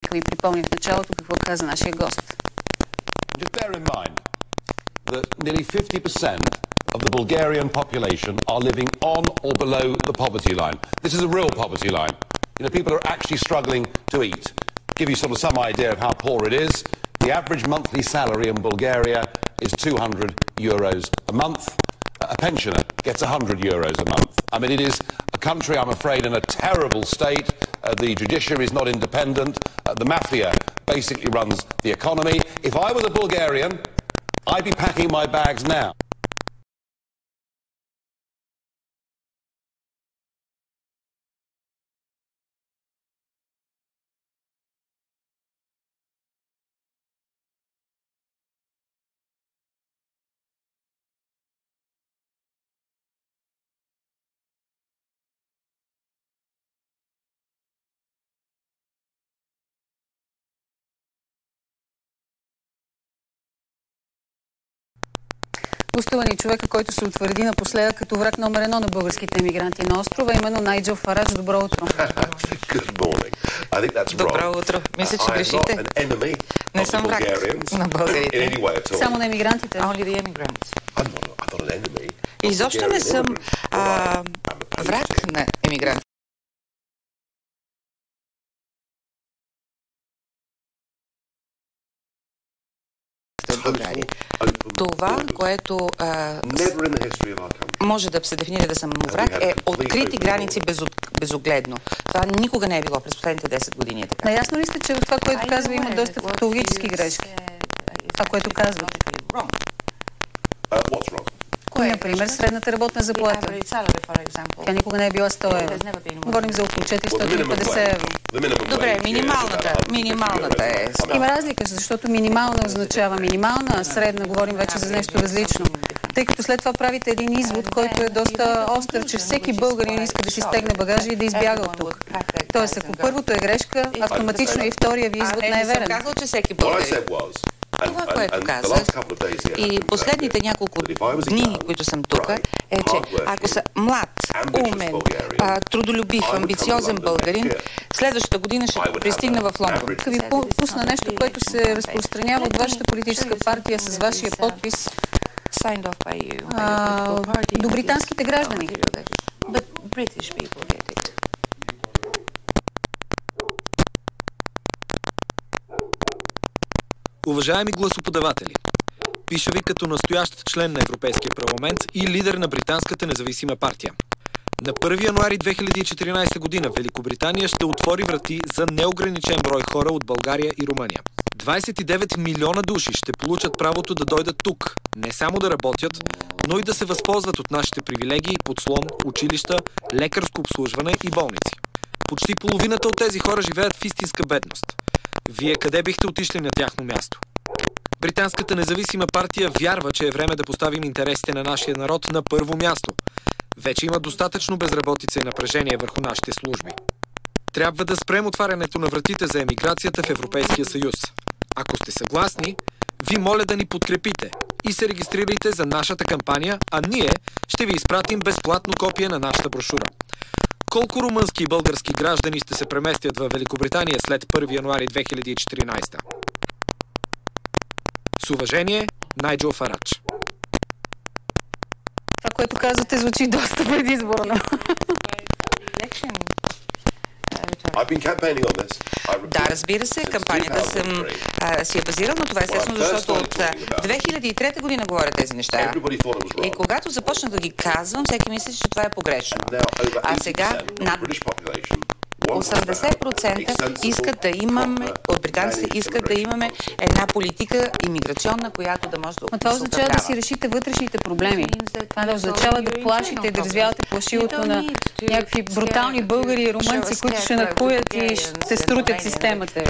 нека ви припомня в началото какво каза нашия гост. Just bear in mind that nearly 50% of the Bulgarian population are living on or below the poverty line. This is a real poverty line. You know, people are actually struggling to eat. Give you sort of some idea of how poor it is. The average monthly salary in Bulgaria is 200 euros a month. A pensioner gets 100 euros a month. I mean, it is a country, I'm afraid, in a terrible state. The judiciary is not independent. The mafia basically runs the economy. If I was a Bulgarian, I'd be packing my bags now. Гостува ни човека, който се утвърди напоследък като враг номер 1 на българските емигранти на острова, именно Найджел Фарадж. Добро утро. Добро утро. Мисля, че грешите. Не съм враг на българите. Само на емигрантите. Изобщо не съм враг на емигрантите. Това, което може да се дефинира да съм враг, е открити граници безогледно. Това никога не е било през последните 10 години. Наясно ли сте, че в това, което казва, има доста фактологически грешки? Това, което казвате. Например, средната работна заплата. Тя никога не е била 100 евро. Говорим за около 450 евро. Добре, минималната е 100. Има разлика, защото минимална означава минимална, а средна говорим вече за нещо различно. Тъй като след това правите един извод, който е доста остър, че всеки българин иска да си стегне багажа и да избяга от тук. Тоест, ако първото е грешка, автоматично и втория ви извод не е верен. Не съм казал, че всеки българин. Това, което казах и последните няколко дни, които съм тук, е, че ако съм млад, умен, трудолюбив, амбициозен българин, следващата година ще пристигна в Лондон. Като ви пусна нещо, което се разпространява от вашата политическа партия с вашия подпис до британските граждани. Уважаеми гласоподаватели, пиша ви като настоящ член на Европейския парламент и лидер на британската независима партия. На 1 януари 2014 година Великобритания ще отвори врати за неограничен брой хора от България и Румъния. 29 милиона души ще получат правото да дойдат тук, не само да работят, но и да се възползват от нашите привилегии, подслон, училища, лекарско обслужване и болници. Почти половината от тези хора живеят в истинска бедност. Вие къде бихте отишли на тяхно място? Британската независима партия вярва, че е време да поставим интересите на нашия народ на първо място. Вече има достатъчно безработица и напрежение върху нашите служби. Трябва да спрем отварянето на вратите за емиграцията в Европейския съюз. Ако сте съгласни, ви моля да ни подкрепите и се регистрирайте за нашата кампания, а ние ще ви изпратим безплатно копие на нашата брошура. Колко румънски и български граждани ще се преместят в Великобритания след 1 януари 2014? С уважение, Найджел Фарадж. Това, което казвате, звучи доста предизборно. Да, разбира се, кампанията съм си е базирал на това, естествено, защото от 2003 година говоря тези неща. И когато започнах да ги казвам, всеки мисли, че това е погрешно. А сега над 80% искат да имаме, от британците искат да имаме една политика имиграционна, която да може да се това означава да си решите вътрешните проблеми. Това да означава да плашите, да развявате плашилото на някакви брутални българи и румънци, които ще нахуят и ще струтят системата.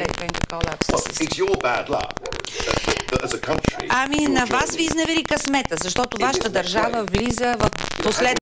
Ами на вас ви изневери късмета, защото вашата държава влиза в последната